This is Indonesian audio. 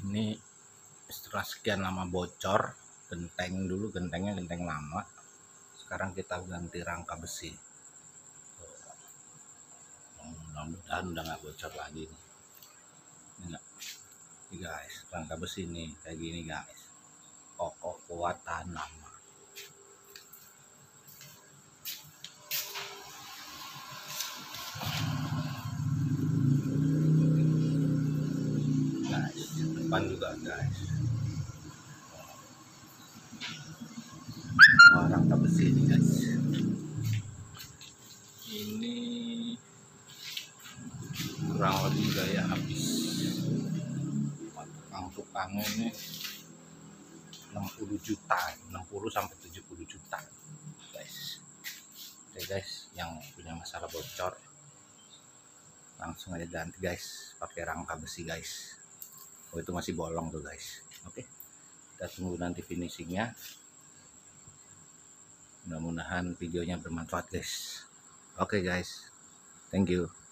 Ini setelah sekian lama bocor, gentengnya genteng lama, sekarang kita ganti rangka besi. Mudah-mudahan udah nggak bocor lagi nih. Ini guys, rangka besi nih kayak gini guys, kokoh, kuat, tahan lama. Guys, depan juga guys. Wah, rangka besi ini guys. Ini kurang lebih gaya habis tukangnya ini 60 juta, 60 sampai 70 juta guys. Oke guys, yang punya masalah bocor langsung aja ganti guys, pakai rangka besi guys. Oh, itu masih bolong tuh guys. Oke, kita tunggu nanti finishingnya. Mudah-mudahan videonya bermanfaat guys. Oke guys, thank you.